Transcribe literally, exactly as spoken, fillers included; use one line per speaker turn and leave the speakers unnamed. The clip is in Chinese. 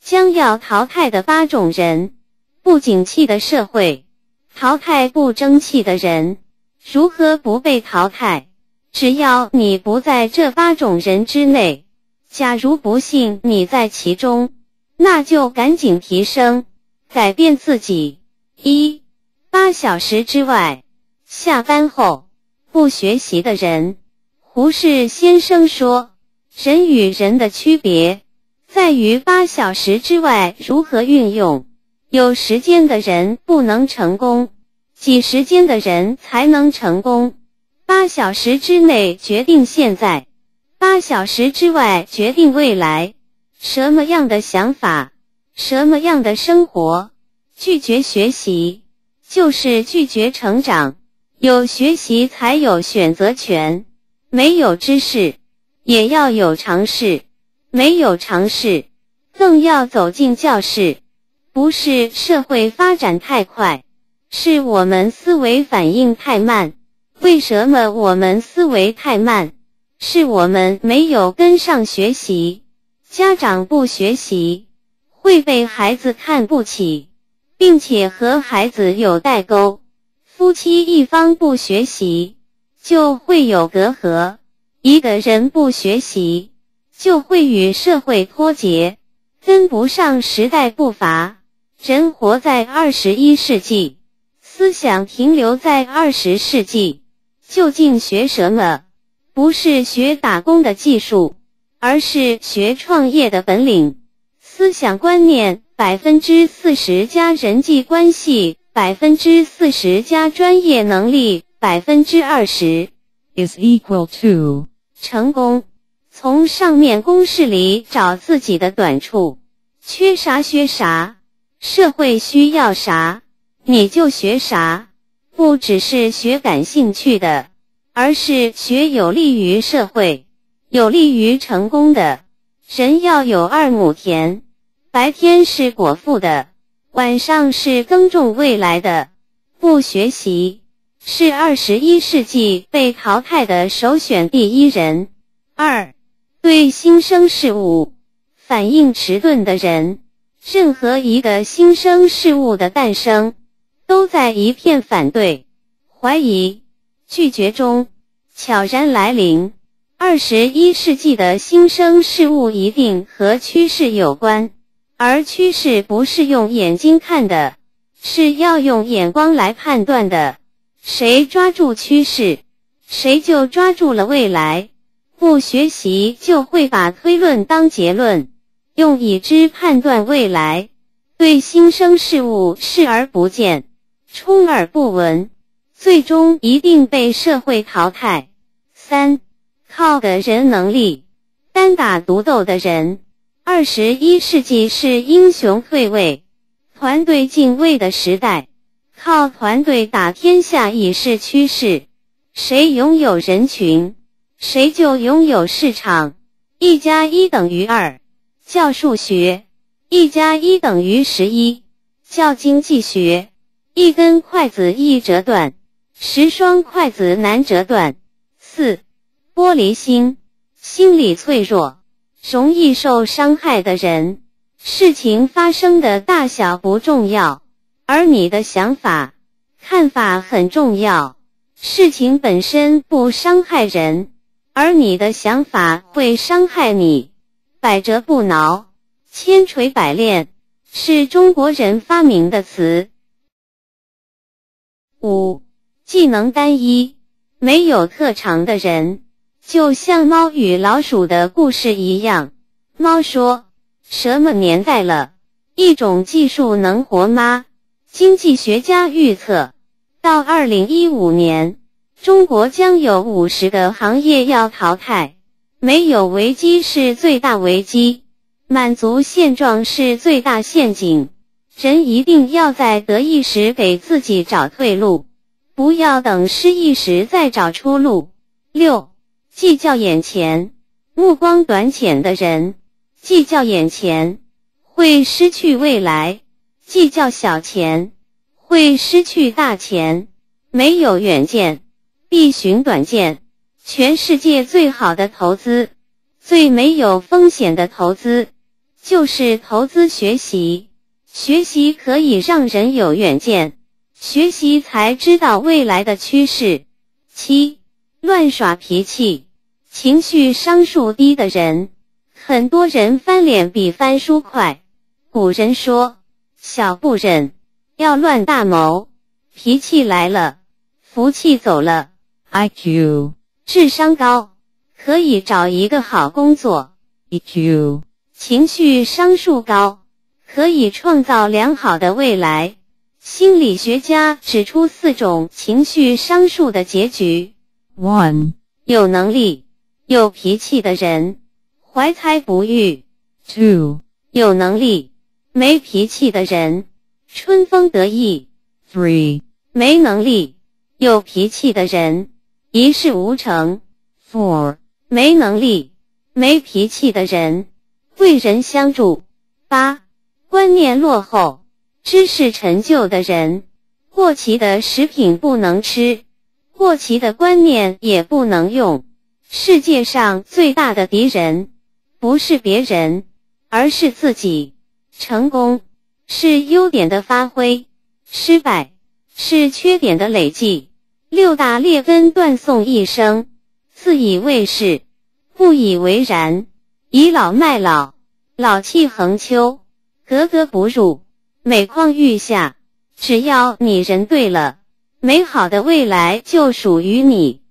将要淘汰的八种人。不景气的社会，淘汰不争气的人。如何不被淘汰？只要你不在这八种人之内，假如不幸你在其中，那就赶紧提升，改变自己。一、八小时之外，下班后不学习的人。胡适先生说，人与人的区别在于八小时之外如何运用。有时间的人不能成功，挤时间的人才能成功。八小时之内决定现在，八小时之外决定未来。什么样的想法，什么样的生活，拒绝学习就是拒绝成长。有学习才有选择权，没有知识也要有尝试，没有尝试更要走进教室。不是社会发展太快，是我们思维反应太慢。为什么我们思维太慢？是我们没有跟上学习。家长不学习，会被孩子看不起，并且和孩子有代沟。夫妻一方不学习，就会有隔阂。一个人不学习，就会与社会脱节，跟不上时代步伐。人活在二十一世纪，思想停留在二十世纪。究竟学什么？不是学打工的技术，而是学创业的本领。思想观念 百分之四十 加人际关系 百分之四十 加专业能力 百分之二十
is equal to
成功。从上面公式里找自己的短处，缺啥学啥，社会需要啥你就学啥。不只是学感兴趣的，而是学有利于社会，有利于成功的。人要有二亩田，白天是果腹的，晚上是耕种未来的。不学习，是二十一世纪被淘汰的首选第一人。二、对新生事物反应迟钝的人。任何一个新生事物的诞生，都在一片反对、怀疑、拒绝中悄然来临。二十一世纪的新生事物一定和趋势有关，而趋势不是用眼睛看的，是要用眼光来判断的。谁抓住趋势，谁就抓住了未来。不学习就会把推论当结论，用已知判断未来，对新生事物视而不见，充耳不闻，最终一定被社会淘汰。三、靠个人能力单打独斗的人。二十一世纪是英雄退位、团队敬畏的时代，靠团队打天下已是趋势。谁拥有人群，谁就拥有市场。一加一等于二，叫数学；一加一等于十一，叫经济学。一根筷子易折断，十双筷子难折断。四、玻璃心，心理脆弱，容易受伤害的人。事情发生的大小不重要，而你的想法、看法很重要。事情本身不伤害人，而你的想法会伤害你。百折不挠，千锤百炼，是中国人发明的词。五、技能单一，没有特长的人。就像猫与老鼠的故事一样，猫说，什么年代了，一种技术能活吗？经济学家预测，到二零一五年，中国将有五十个行业要淘汰。没有危机是最大危机，满足现状是最大陷阱。人一定要在得意时给自己找退路，不要等失意时再找出路。六、计较眼前，目光短浅的人。计较眼前，会失去未来；计较小钱，会失去大钱。没有远见，必寻短见。全世界最好的投资，最没有风险的投资， 就是投资学习。学习可以让人有远见，学习才知道未来的趋势。七、乱耍脾气，情绪商数低的人，很多人翻脸比翻书快。古人说，小不忍，要乱大谋，脾气来了，福气走了。
I Q
智商高，可以找一个好工作。
E Q
情绪商数高，可以创造良好的未来。心理学家指出四种情绪商数的结局。
one
有能力、有脾气的人，怀才不遇。
two
有能力、没脾气的人，春风得意。
three
没能力、有脾气的人，一事无成。
four
没能力、没脾气的人，贵人相助。八、观念落后、知识陈旧的人，过期的食品不能吃，过期的观念也不能用。世界上最大的敌人，不是别人，而是自己。成功是优点的发挥，失败是缺点的累计。六大劣根断送一生，自以为是，不以为然，倚老卖老，老气横秋，格格不入，每况愈下。只要你人对了，美好的未来就属于你。